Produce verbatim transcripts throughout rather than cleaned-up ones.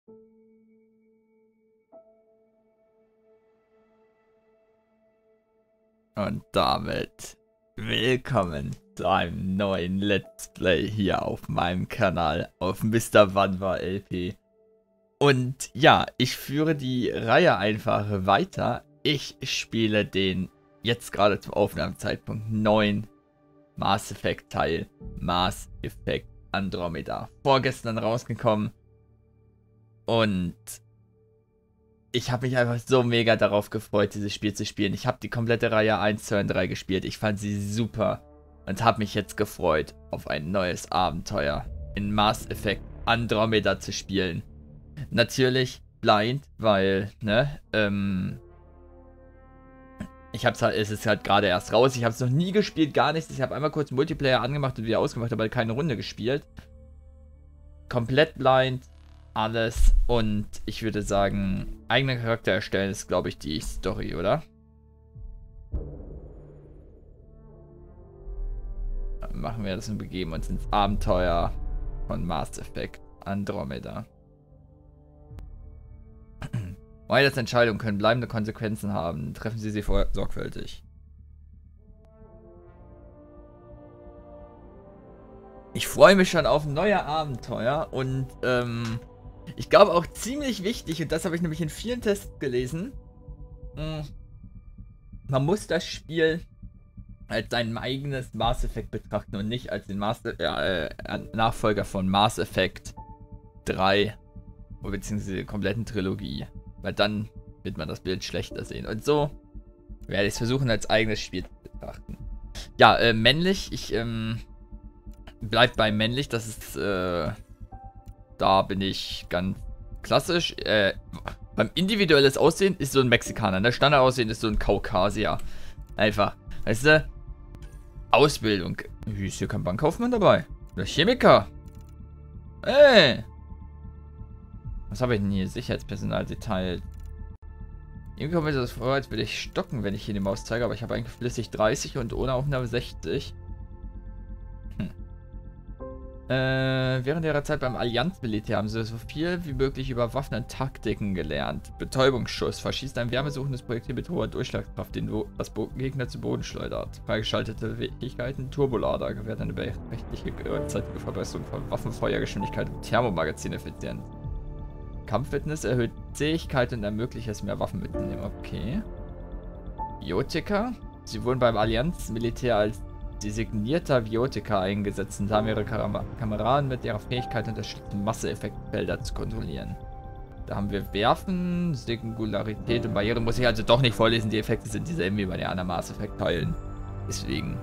Und damit willkommen zu einem neuen Let's Play hier auf meinem Kanal auf Mister Wanwa L P. Und ja, ich führe die Reihe einfach weiter. Ich spiele den jetzt gerade zum Aufnahmezeitpunkt neuen Mass Effect Teil, Mass Effect Andromeda. Vorgestern rausgekommen und ich habe mich einfach so mega darauf gefreut, dieses Spiel zu spielen. Ich habe die komplette Reihe eins, zwei und drei gespielt. Ich fand sie super und habe mich jetzt gefreut, auf ein neues Abenteuer in Mass Effect Andromeda zu spielen. Natürlich blind, weil, ne, ähm, ich hab's halt, es ist halt gerade erst raus. Ich habe es noch nie gespielt, gar nichts. Ich habe einmal kurz Multiplayer angemacht und wieder ausgemacht, aber keine Runde gespielt. Komplett blind. Alles, und ich würde sagen, eigener Charakter erstellen ist, glaube ich, die Story, oder? Dann machen wir das und begeben uns ins Abenteuer von Mass Effect Andromeda. Wilds Entscheidungen können bleibende Konsequenzen haben. Treffen Sie sie vorher sorgfältig. Ich freue mich schon auf neue Abenteuer und, ähm... ich glaube auch ziemlich wichtig, und das habe ich nämlich in vielen Tests gelesen, man muss das Spiel als sein eigenes Mass Effect betrachten und nicht als den Mass äh, Nachfolger von Mass Effect drei, beziehungsweise der kompletten Trilogie, weil dann wird man das Bild schlechter sehen. Und so werde ich es versuchen, als eigenes Spiel zu betrachten. Ja, äh, männlich, ich ähm, bleib bei männlich, das ist, äh, da bin ich ganz klassisch. Äh, beim individuelles Aussehen ist so ein Mexikaner. Der Standardaussehen ist so ein Kaukasier. Einfach. Weißt du? Ausbildung. Ist hier kein Bankkaufmann dabei? Der Chemiker. Ey. Was habe ich denn hier? Sicherheitspersonal Detail. Irgendwie kommt mir das vor, als würde ich stocken, wenn ich hier die Maus zeige. Aber ich habe eigentlich flüssig dreißig und ohne Aufnahme sechzig. Äh, während ihrer Zeit beim Allianz-Militär haben sie so viel wie möglich über Waffen und Taktiken gelernt. Betäubungsschuss verschießt ein wärmesuchendes Projektil mit hoher Durchschlagskraft, den das Gegner zu Boden schleudert. Freigeschaltete Fähigkeiten, Turbolader gewährt eine beträchtliche gleichzeitige Verbesserung von Waffenfeuergeschwindigkeit und Thermomagazineffizienz. Kampffitness erhöht Zähigkeit und ermöglicht es, mehr Waffen mitzunehmen. Okay. Biotiker. Sie wurden beim Allianz-Militär als designierter Biotiker eingesetzt und haben ihre Kam Kameraden mit ihrer Fähigkeit unterstützt, Masseeffektfelder zu kontrollieren. Da haben wir Werfen, Singularität und Barriere. Muss ich also doch nicht vorlesen, die Effekte sind dieselben wie bei den anderen Mass Effect Teilen. Deswegen.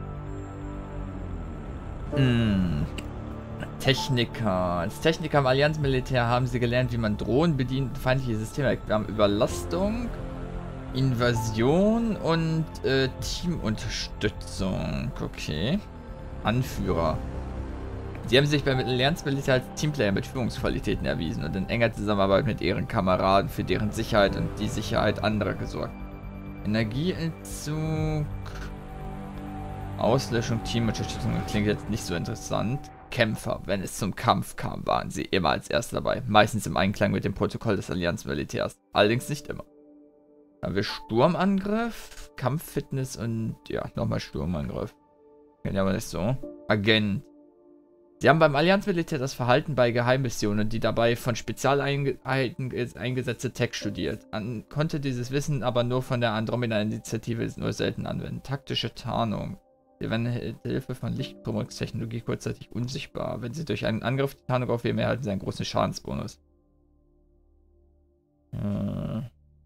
Hm. Techniker. Als Techniker im Allianzmilitär haben sie gelernt, wie man Drohnen bedient, feindliche Systeme. Wir haben Überlastung, Invasion und äh, Teamunterstützung. Okay. Anführer. Sie haben sich beim Allianzmilitär als Teamplayer mit Führungsqualitäten erwiesen und in enger Zusammenarbeit mit ihren Kameraden für deren Sicherheit und die Sicherheit anderer gesorgt. Energieentzug. Auslöschung, Teamunterstützung klingt jetzt nicht so interessant. Kämpfer. Wenn es zum Kampf kam, waren sie immer als Erste dabei. Meistens im Einklang mit dem Protokoll des Allianzmilitärs. Allerdings nicht immer. Haben wir Sturmangriff, Kampffitness und ja, nochmal Sturmangriff. Kennt ja aber nicht so. Agent. Sie haben beim Allianzmilitär das Verhalten bei Geheimmissionen und die dabei von Spezialeinheiten eingesetzte Tech studiert. Man konnte dieses Wissen aber nur von der Andromeda-Initiative nur selten anwenden. Taktische Tarnung. Sie werden mit Hilfe von Lichtstromungstechnologie kurzzeitig unsichtbar. Wenn sie durch einen Angriff die Tarnung aufheben, erhalten sie einen großen Schadensbonus. Äh.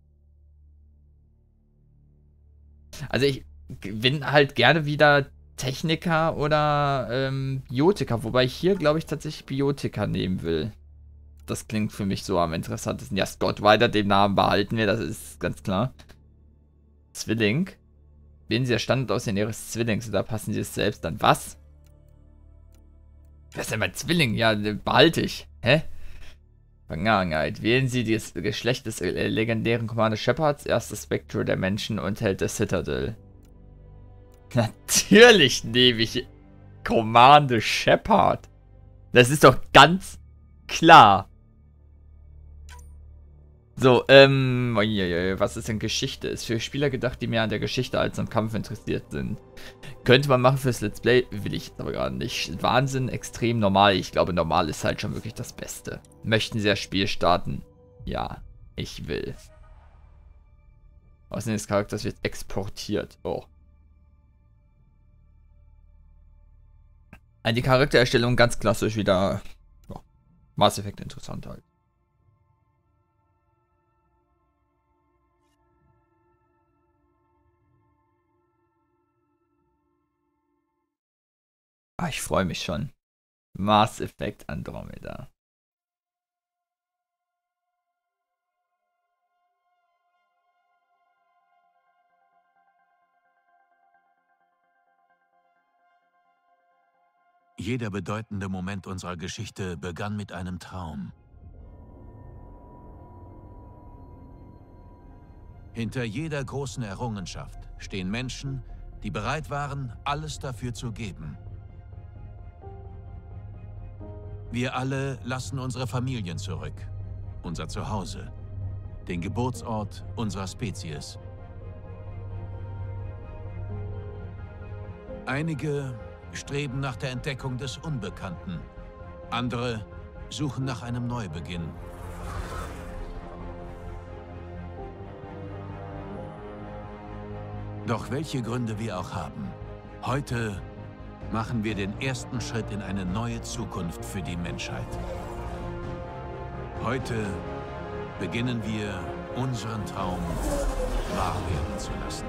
Also ich bin halt gerne wieder Techniker oder ähm, Biotiker, wobei ich hier, glaube ich, tatsächlich Biotiker nehmen will. Das klingt für mich so am interessantesten. Ja, Scott Ryder, den Namen behalten wir, das ist ganz klar. Zwilling. Wählen Sie das Standardaussehen Ihres Zwillings oder passen Sie es selbst an. Was? Wer ist denn mein Zwilling? Ja, den behalte ich. Hä? Vergangenheit. Wählen Sie das Geschlecht des äh, legendären Commander Shepards, erstes Spectre der Menschen und Held der Citadel. Natürlich nehme ich Commander Shepard. Das ist doch ganz klar. So, ähm, was ist denn Geschichte? Ist für Spieler gedacht, die mehr an der Geschichte als am Kampf interessiert sind. Könnte man machen fürs Let's Play, will ich jetzt aber gerade nicht. Wahnsinn, extrem normal. Ich glaube, normal ist halt schon wirklich das Beste. Möchten Sie das Spiel starten? Ja, ich will. Außerdem des Charakters wird exportiert. Oh. Die Charaktererstellung ganz klassisch wieder. Ja, Mass Effect interessant halt. Ah, ich freue mich schon. Mass Effect Andromeda. Jeder bedeutende Moment unserer Geschichte begann mit einem Traum. Hinter jeder großen Errungenschaft stehen Menschen, die bereit waren, alles dafür zu geben. Wir alle lassen unsere Familien zurück, unser Zuhause, den Geburtsort unserer Spezies. Einige streben nach der Entdeckung des Unbekannten, andere suchen nach einem Neubeginn. Doch welche Gründe wir auch haben, heute machen wir den ersten Schritt in eine neue Zukunft für die Menschheit. Heute beginnen wir, unseren Traum wahr werden zu lassen.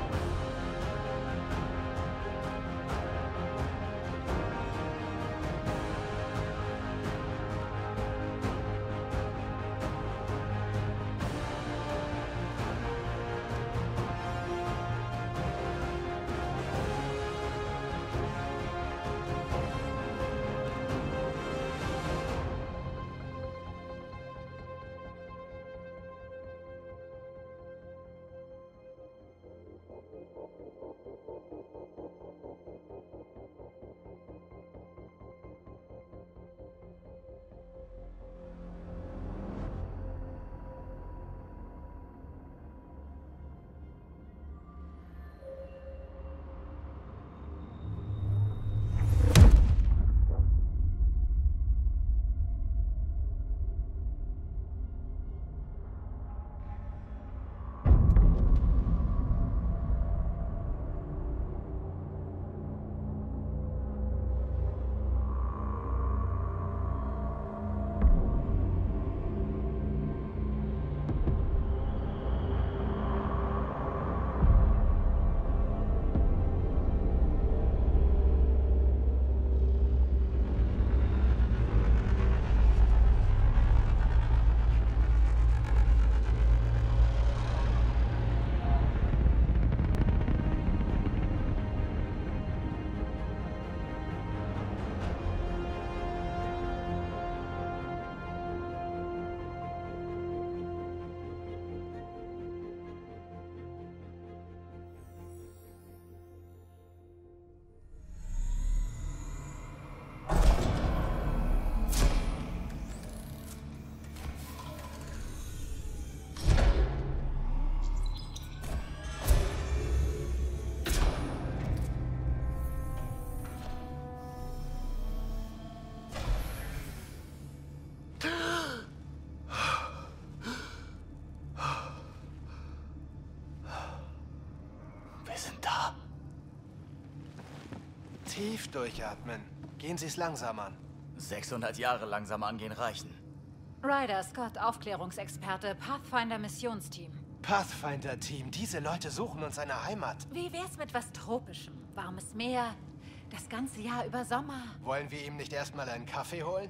Tief durchatmen. Gehen Sie es langsam an. sechshundert Jahre langsam angehen reichen. Ryder Scott, Aufklärungsexperte, Pathfinder-Missionsteam. Pathfinder-Team, diese Leute suchen uns eine Heimat. Wie wär's mit was Tropischem? Warmes Meer, das ganze Jahr über Sommer. Wollen wir ihm nicht erstmal einen Kaffee holen?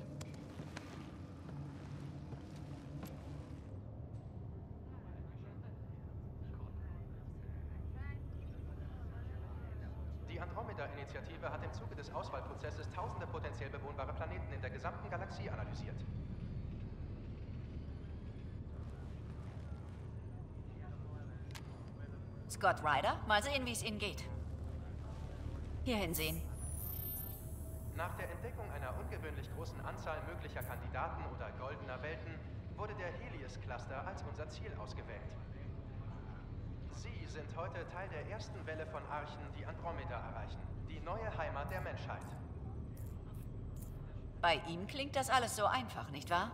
Die Andromeda-Initiative hat im Zuge des Auswahlprozesses tausende potenziell bewohnbare Planeten in der gesamten Galaxie analysiert. Scott Ryder, mal sehen, wie es Ihnen geht. Hier hinsehen. Nach der Entdeckung einer ungewöhnlich großen Anzahl möglicher Kandidaten oder goldener Welten wurde der Helios-Cluster als unser Ziel ausgewählt. Sie sind heute Teil der ersten Welle von Archen, die Andromeda erreichen. Die neue Heimat der Menschheit. Bei ihm klingt das alles so einfach, nicht wahr?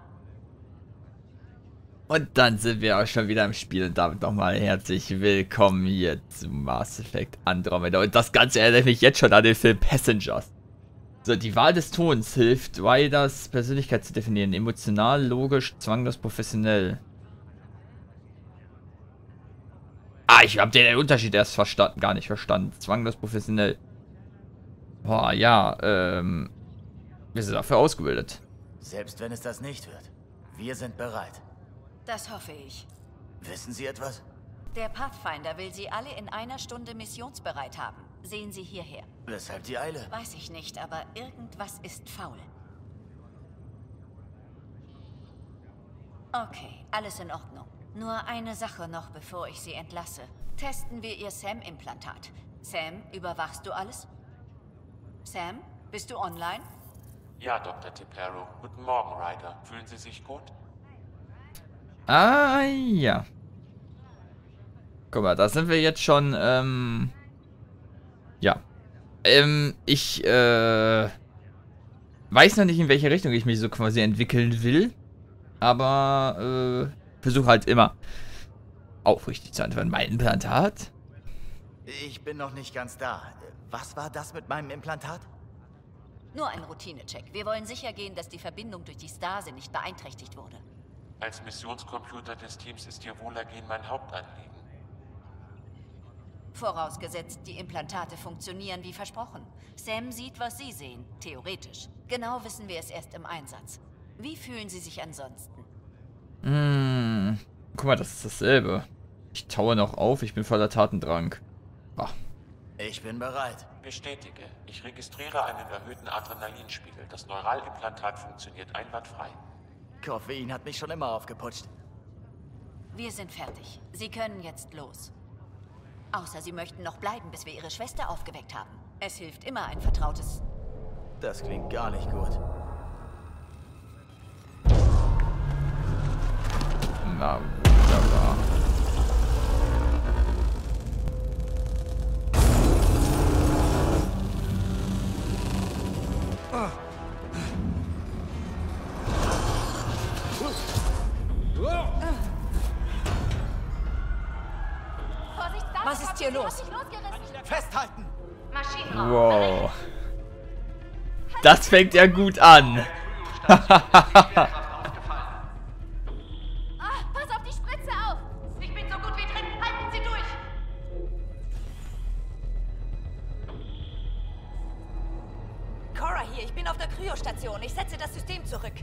Und dann sind wir auch schon wieder im Spiel und damit nochmal herzlich willkommen hier zu Mass Effect Andromeda. Und das Ganze erinnert mich jetzt schon an den Film Passengers. So, die Wahl des Tons hilft, Ryders Persönlichkeit zu definieren. Emotional, logisch, zwanglos, professionell. Ah, ich habe den Unterschied erst verstanden, gar nicht verstanden. Zwanglos, professionell. Boah, ja, ähm... wir sind dafür ausgebildet. Selbst wenn es das nicht wird. Wir sind bereit. Das hoffe ich. Wissen Sie etwas? Der Pathfinder will Sie alle in einer Stunde missionsbereit haben. Sehen Sie hierher. Weshalb die Eile? Weiß ich nicht, aber irgendwas ist faul. Okay, alles in Ordnung. Nur eine Sache noch, bevor ich Sie entlasse. Testen wir Ihr Sam-Implantat. Sam, überwachst du alles? Sam, bist du online? Ja, Doktor Teplero. Guten Morgen, Ryder. Fühlen Sie sich gut? Ah, ja. Guck mal, da sind wir jetzt schon, ähm... ja. Ähm, ich, äh... weiß noch nicht, in welche Richtung ich mich so quasi entwickeln will. Aber, äh... versuche halt immer aufrichtig zu antworten. Mein Implantat? Ich bin noch nicht ganz da. Was war das mit meinem Implantat? Nur ein Routinecheck. Wir wollen sicher gehen, dass die Verbindung durch die Stase nicht beeinträchtigt wurde. Als Missionscomputer des Teams ist Ihr Wohlergehen mein Hauptanliegen. Vorausgesetzt, die Implantate funktionieren wie versprochen. Sam sieht, was Sie sehen, theoretisch. Genau wissen wir es erst im Einsatz. Wie fühlen Sie sich ansonsten? Hm. Guck mal, das ist dasselbe. Ich taue noch auf, ich bin voller Tatendrang. Ach. Ich bin bereit. Bestätige. Ich registriere einen erhöhten Adrenalinspiegel. Das Neuralimplantat funktioniert einwandfrei. Koffein hat mich schon immer aufgeputscht. Wir sind fertig. Sie können jetzt los. Außer Sie möchten noch bleiben, bis wir Ihre Schwester aufgeweckt haben. Es hilft immer ein vertrautes... Das klingt gar nicht gut. Na, wunderbar. Was ist hier los? Festhalten! Wow. Das fängt ja gut an. Ah, pass auf die Spritze auf! Ich bin so gut wie drin. Halten Sie durch! Cora hier, ich bin auf der Kryostation. Ich setze das System zurück.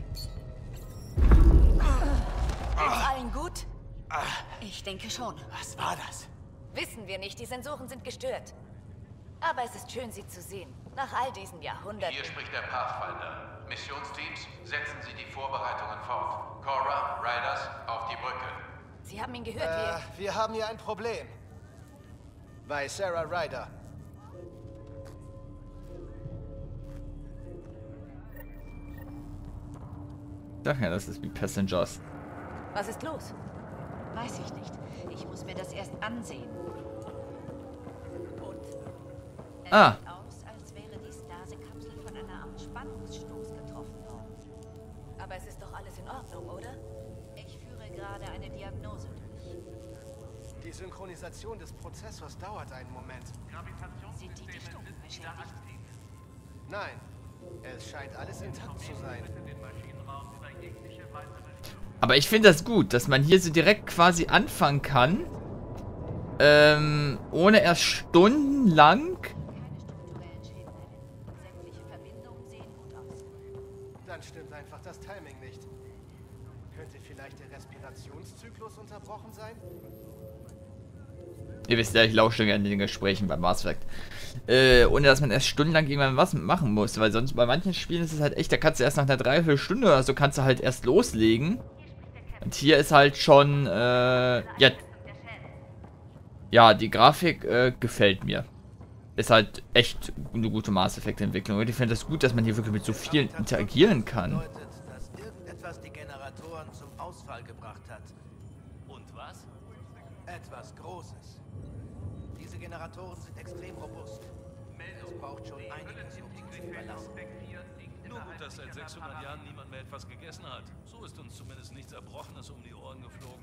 Geht's allen gut? Ich denke schon. Was war das? Wissen wir nicht, die Sensoren sind gestört. Aber es ist schön, Sie zu sehen. Nach all diesen Jahrhunderten. Hier spricht der Pathfinder. Missionsteams, setzen Sie die Vorbereitungen fort. Cora, Ryders, auf die Brücke. Sie haben ihn gehört, Äh, wie... wir haben hier ein Problem. Bei Sarah Ryder. Sag ja, das ist wie Passengers. Was ist los? Weiß ich nicht. Ich muss mir das erst ansehen. Und es Ah. sieht aus, als wäre die Stase-Kapsel von einer Art Spannungsstoß getroffen worden. Aber es ist doch alles in Ordnung, oder? Ich führe gerade eine Diagnose durch. Die Synchronisation des Prozessors dauert einen Moment. Sind die Dichtungen beschädigt? Nein, es scheint alles intakt zu sein. Aber ich finde das gut, dass man hier so direkt quasi anfangen kann. Ähm, ohne erst stundenlang. Keine strukturellen Schäden erlitten. Sämtliche Verbindungen sehen gut aus. Dann stimmt einfach das Timing nicht. Könnte vielleicht der Respirationszyklus unterbrochen sein? Ihr wisst ja, ich lausche gerne den Gesprächen beim Mass Effect. Äh, ohne dass man erst stundenlang irgendwann was machen muss. Weil sonst bei manchen Spielen ist es halt echt, da kannst du erst nach einer Dreiviertelstunde oder so, kannst du halt erst loslegen. Und hier ist halt schon, äh, ja, ja, die Grafik äh, gefällt mir. Ist halt echt eine gute Mass Effect Entwicklung. Und ich finde das gut, dass man hier wirklich mit so vielen interagieren kann. Bedeutet, dass irgendetwas die Generatoren zum Ausfall hat. Und was? Etwas Großes. Diese Generatoren sind extrem robust. Es braucht schon einiges, um sie zu überlassen. Nur gut, dass seit sechshundert Jahren niemand mehr etwas gegessen hat. So ist uns zumindest nichts Erbrochenes um die Ohren geflogen.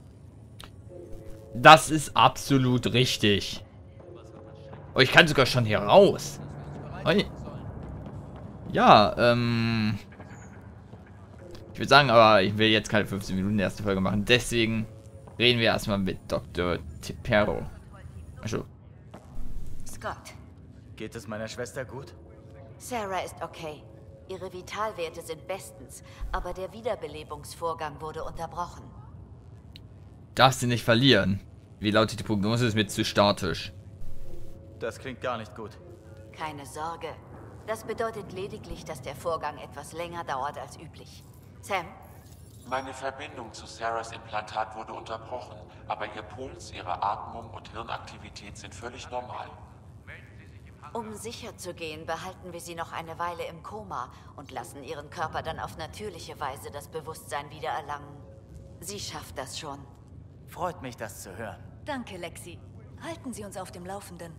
Das ist absolut richtig. Oh, ich kann sogar schon hier raus. Oi. Ja, ähm... ich würde sagen, aber ich will jetzt keine fünfzehn Minuten die erste Folge machen. Deswegen reden wir erstmal mit Doktor Tipero. Also. Scott, Geht es meiner Schwester gut? Sarah ist okay. Ihre Vitalwerte sind bestens, aber der Wiederbelebungsvorgang wurde unterbrochen. Darfst du nicht verlieren. Wie lautet die Prognose? Ist mir zu statisch. Das klingt gar nicht gut. Keine Sorge. Das bedeutet lediglich, dass der Vorgang etwas länger dauert als üblich. Sam? Meine Verbindung zu Sarahs Implantat wurde unterbrochen, aber ihr Puls, ihre Atmung und Hirnaktivität sind völlig normal. Um sicher zu gehen, behalten wir sie noch eine Weile im Koma und lassen ihren Körper dann auf natürliche Weise das Bewusstsein wiedererlangen. Sie schafft das schon. Freut mich, das zu hören. Danke, Lexi. Halten Sie uns auf dem Laufenden.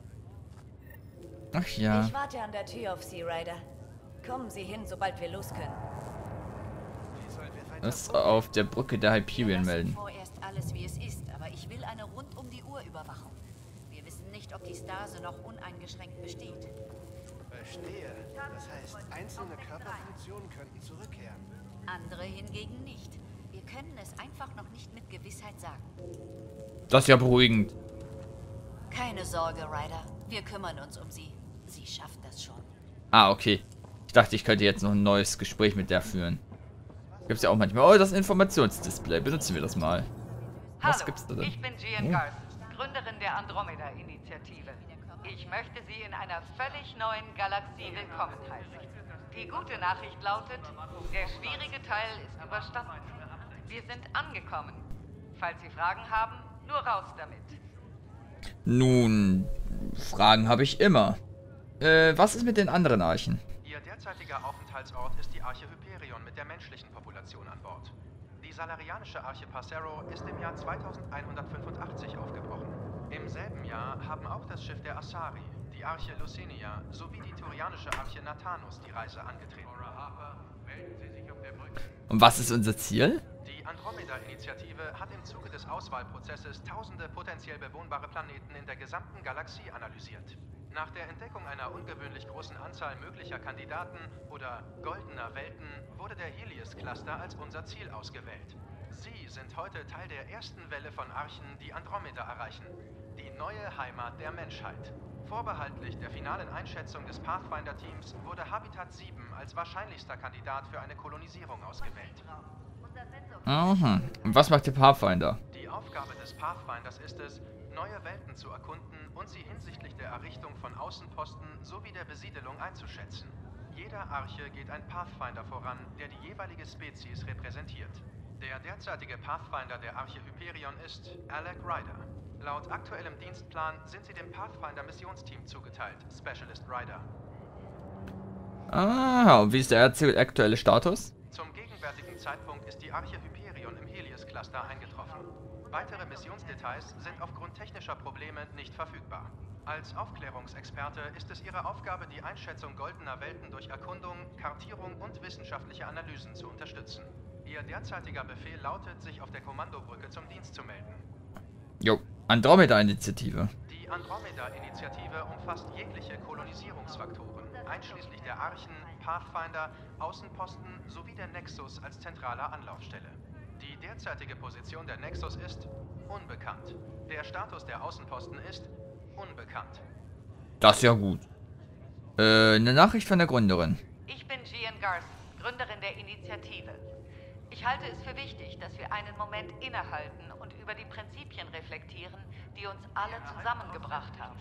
Ach ja. Ich warte an der Tür auf Sie, Ryder. Kommen Sie hin, sobald wir los können. Das auf der Brücke der Hyperion melden. Vorerst alles, wie es ist, aber ich will eine rund um die Uhr Überwachung. Wir wissen nicht, ob die Stase noch uneingeschränkt besteht. Verstehe. Das heißt, einzelne Körperfunktionen könnten zurückkehren. Andere hingegen nicht. Wir können es einfach noch nicht mit Gewissheit sagen. Das ist ja beruhigend. Keine Sorge, Ryder. Wir kümmern uns um sie. Sie schafft das schon. Ah, okay. Ich dachte, ich könnte jetzt noch ein neues Gespräch mit der führen. Gibt's ja auch manchmal. Oh, das Informationsdisplay. Benutzen wir das mal. Was Hallo, gibt's da denn? ich bin Gian Oh. Garth, Gründerin der Andromeda-Initiative. Ich möchte Sie in einer völlig neuen Galaxie willkommen heißen. Die gute Nachricht lautet, der schwierige Teil ist überstanden. Wir sind angekommen. Falls Sie Fragen haben, nur raus damit. Nun, Fragen habe ich immer. Äh, was ist mit den anderen Archen? Ihr derzeitiger Aufenthaltsort ist die Arche Hyperion mit der menschlichen Population an Bord. Die salarianische Arche Passero ist im Jahr zweitausendeinhundertfünfundachtzig aufgebrochen. Im selben Jahr haben auch das Schiff der Asari, die Arche Lucinia sowie die turianische Arche Nathanus die Reise angetreten. Und was ist unser Ziel? Die Andromeda-Initiative hat im Zuge des Auswahlprozesses tausende potenziell bewohnbare Planeten in der gesamten Galaxie analysiert. Nach der Entdeckung einer ungewöhnlich großen Anzahl möglicher Kandidaten oder goldener Welten wurde der Helios-Cluster als unser Ziel ausgewählt. Sie sind heute Teil der ersten Welle von Archen, die Andromeda erreichen. Die neue Heimat der Menschheit. Vorbehaltlich der finalen Einschätzung des Pathfinder-Teams wurde Habitat sieben als wahrscheinlichster Kandidat für eine Kolonisierung ausgewählt. Aha. Und was macht der Pathfinder? Die Aufgabe des Pathfinders ist es, neue Welten zu erkunden und sie hinsichtlich der Errichtung von Außenposten sowie der Besiedelung einzuschätzen. Jeder Arche geht ein Pathfinder voran, der die jeweilige Spezies repräsentiert. Der derzeitige Pathfinder der Arche Hyperion ist Alec Ryder. Laut aktuellem Dienstplan sind sie dem Pathfinder-Missionsteam zugeteilt, Specialist Ryder. Ah, und wie ist der aktuelle Status? Zum gegenwärtigen Zeitpunkt ist die Arche Hyperion im Helios-Cluster eingetroffen. Weitere Missionsdetails sind aufgrund technischer Probleme nicht verfügbar. Als Aufklärungsexperte ist es ihre Aufgabe, die Einschätzung goldener Welten durch Erkundung, Kartierung und wissenschaftliche Analysen zu unterstützen. Ihr derzeitiger Befehl lautet, sich auf der Kommandobrücke zum Dienst zu melden. Jo, Andromeda-Initiative. Die Andromeda-Initiative umfasst jegliche Kolonisierungsfaktoren, einschließlich der Archen, Pathfinder, Außenposten sowie der Nexus als zentraler Anlaufstelle. Die derzeitige Position der Nexus ist unbekannt. Der Status der Außenposten ist unbekannt. Das ist ja gut. Äh, eine Nachricht von der Gründerin. Ich bin Gian Garth, Gründerin der Initiative. Ich halte es für wichtig, dass wir einen Moment innehalten und über die Prinzipien reflektieren, die uns alle zusammengebracht haben.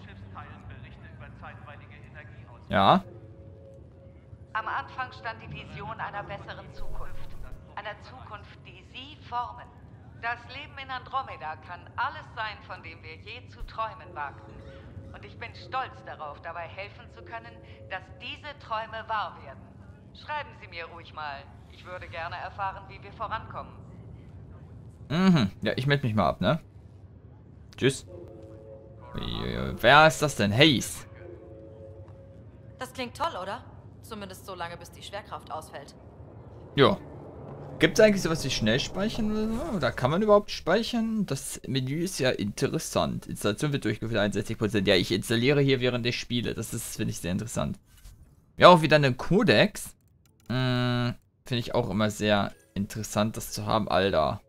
Ja? Am Anfang stand die Vision einer besseren Zukunft. Einer Zukunft, die Sie formen. Das Leben in Andromeda kann alles sein, von dem wir je zu träumen wagten. Und ich bin stolz darauf, dabei helfen zu können, dass diese Träume wahr werden. Schreiben Sie mir ruhig mal. Ich würde gerne erfahren, wie wir vorankommen. Mhm. Ja, ich melde mich mal ab, ne? Tschüss. Wer ist das denn? Hayes. Das klingt toll, oder? Zumindest so lange, bis die Schwerkraft ausfällt. Jo. Gibt es eigentlich sowas wie Schnellspeichern oder so? Oder kann man überhaupt speichern? Das Menü ist ja interessant. Installation wird durchgeführt, einundsechzig Prozent. Ja, ich installiere hier, während ich spiele. Das ist, finde ich, sehr interessant. Ja, auch wieder einen Codex. Hm, finde ich auch immer sehr interessant, das zu haben. Alter.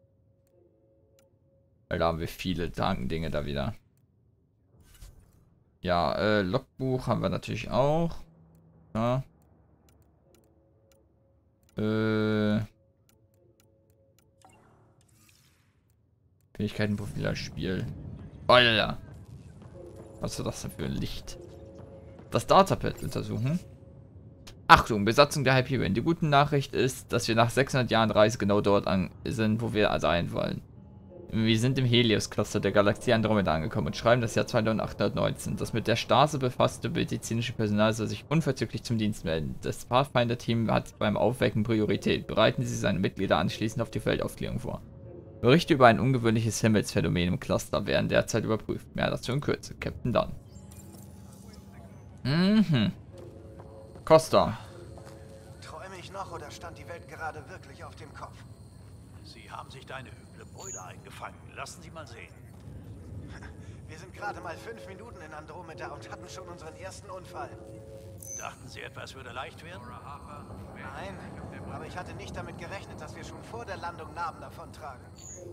Alter, haben wir viele Dinge da wieder. Ja, äh, Logbuch haben wir natürlich auch. Ja. Äh. Fähigkeitenprofil als Spiel. Alter. Was ist das denn für ein Licht? Das Datapad untersuchen. Achtung, Besatzung der Hyperion. Die gute Nachricht ist, dass wir nach sechshundert Jahren Reise genau dort an sind, wo wir sein wollen. Wir sind im Helios-Cluster der Galaxie Andromeda angekommen und schreiben das Jahr zweitausendachthundertneunzehn. Das mit der Stase befasste medizinische Personal soll sich unverzüglich zum Dienst melden. Das Pathfinder-Team hat beim Aufwecken Priorität. Bereiten Sie seine Mitglieder anschließend auf die Feldaufklärung vor. Berichte über ein ungewöhnliches Himmelsphänomen im Cluster werden derzeit überprüft. Mehr dazu in Kürze. Captain Dunn. Mhm. Costa. Träume ich noch oder stand die Welt gerade wirklich auf dem Kopf? Sie haben sich da eine üble Beule eingefangen. Lassen Sie mal sehen. Wir sind gerade mal fünf Minuten in Andromeda und hatten schon unseren ersten Unfall. Dachten Sie, etwas würde leicht werden? Nein, aber ich hatte nicht damit gerechnet, dass wir schon vor der Landung Narben davontragen.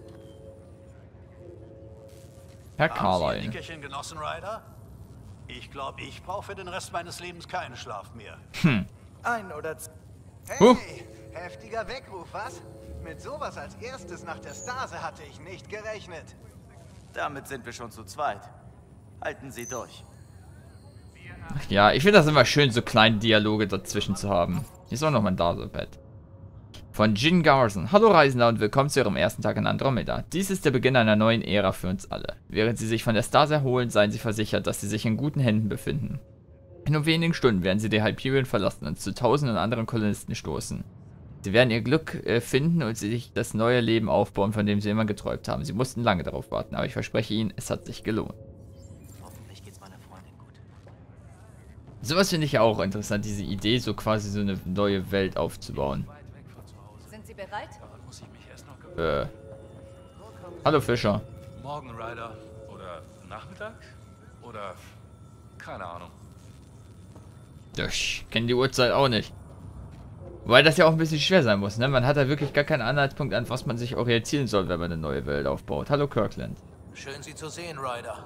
Herr Haben Carlyle. Sie Ihr Nickerchen genossen, Ryder? Ich glaube, ich brauche für den Rest meines Lebens keinen Schlaf mehr. Hm. Ein oder zwei. Hey, huh. Heftiger Weckruf, was? Mit sowas als erstes nach der Stase hatte ich nicht gerechnet. Damit sind wir schon zu zweit. Halten Sie durch. Ja, ich finde das immer schön, so kleine Dialoge dazwischen zu haben. Hier ist auch noch mein Datapad. Von Jin Garson. Hallo Reisender und willkommen zu Ihrem ersten Tag in Andromeda. Dies ist der Beginn einer neuen Ära für uns alle. Während Sie sich von der Stase erholen, seien Sie versichert, dass Sie sich in guten Händen befinden. In nur wenigen Stunden werden Sie die Hyperion verlassen und zu tausenden anderen Kolonisten stoßen. Sie werden Ihr Glück äh, finden und sich das neue Leben aufbauen, von dem Sie immer geträumt haben. Sie mussten lange darauf warten, aber ich verspreche Ihnen, es hat sich gelohnt. Hoffentlich geht's meiner Freundin gut. Sowas finde ich ja auch interessant, diese Idee, so quasi so eine neue Welt aufzubauen. Sind Sie bereit? Äh. Hallo Fischer. Morgen, Ryder. Oder Nachmittag? Oder keine Ahnung. Ja, ich kenne die Uhrzeit auch nicht. Weil das ja auch ein bisschen schwer sein muss, ne? Man hat da wirklich gar keinen Anhaltspunkt, an was man sich orientieren soll, wenn man eine neue Welt aufbaut. Hallo Kirkland. Schön, Sie zu sehen, Ryder.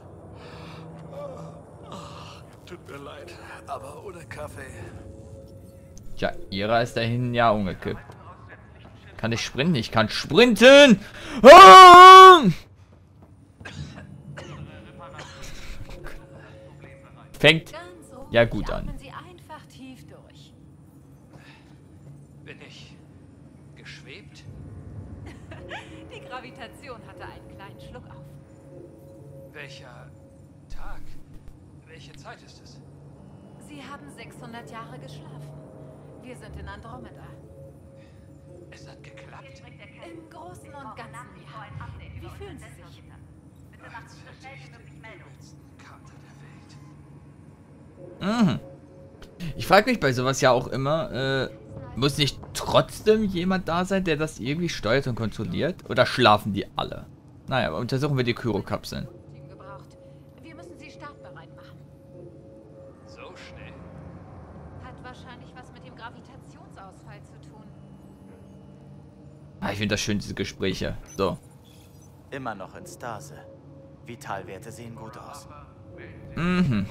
Tut mir leid, aber ohne Kaffee. Tja, Ira ist da hinten ja umgekippt. Kann ich sprinten? Ich kann sprinten! Ah! Fängt ja gut an. Sie einfach tief durch. Bin ich geschwebt? Die Gravitation hatte einen kleinen Schluck auf. Welcher Tag? Welche Zeit ist es? Sie haben sechshundert Jahre geschlafen. Wir sind in Andromeda. Es hat geklappt. Im Großen und Ganzen, ja. Wie fühlen Sie sich? Bitte machen Sie so schnell wie möglich Meldung. Karte der Welt. Mhm. Ich frage mich bei sowas ja auch immer, äh, muss nicht trotzdem jemand da sein, der das irgendwie steuert und kontrolliert? Oder schlafen die alle? Naja, aber untersuchen wir die Kyrokapseln. Gebraucht. Wir müssen sie startbereit machen. So schnell? Hat wahrscheinlich was mit dem Gravitationsausfall zu tun. Ah, ich finde das schön, diese Gespräche. So. Immer noch in Stase. Vitalwerte sehen gut aus. Mhm.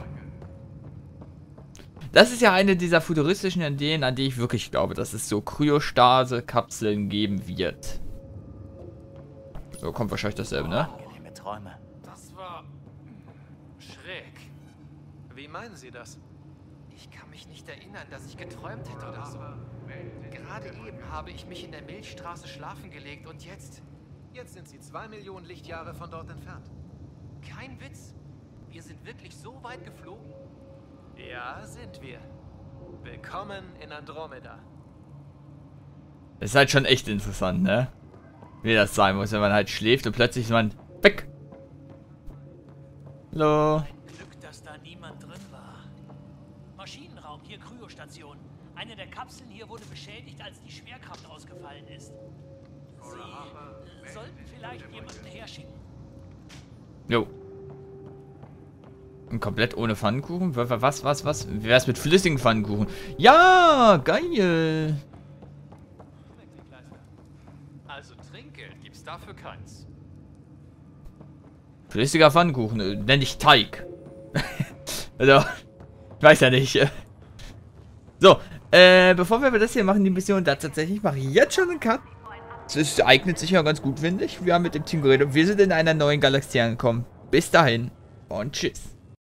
Das ist ja eine dieser futuristischen Ideen, an die ich wirklich glaube, dass es so Kryostase-Kapseln geben wird. So, kommt wahrscheinlich dasselbe, ne? Angenehme Träume. Das war schräg. Wie meinen Sie das? Ich kann mich nicht erinnern, dass ich geträumt hätte oder so. Gerade eben habe ich mich in der Milchstraße schlafen gelegt und jetzt... Jetzt sind Sie zwei Millionen Lichtjahre von dort entfernt. Kein Witz. Wir sind wirklich so weit geflogen? Ja, sind wir. Willkommen in Andromeda. Das ist halt schon echt interessant, ne? Wie das sein muss, wenn man halt schläft und plötzlich ist man weg. Hallo. Glück, dass da niemand drin war. Maschinenraum, hier Kryostation. Eine der Kapseln hier wurde beschädigt, als die Schwerkraft ausgefallen ist. Sie sollten vielleicht jemanden herschicken. Jo. Und komplett ohne Pfannkuchen? Was, was, was? Wie wär's mit flüssigen Pfannkuchen? Ja, geil. Also Trinkgeld gibt's dafür keins. Flüssiger Pfannkuchen, äh, nenne ich Teig. Also, ich weiß ja nicht. So, äh, bevor wir das hier machen, die Mission da tatsächlich, mache ich jetzt schon einen Cut. Das eignet sich ja ganz gut, finde ich. Wir haben mit dem Team geredet und wir sind in einer neuen Galaxie angekommen. Bis dahin und tschüss.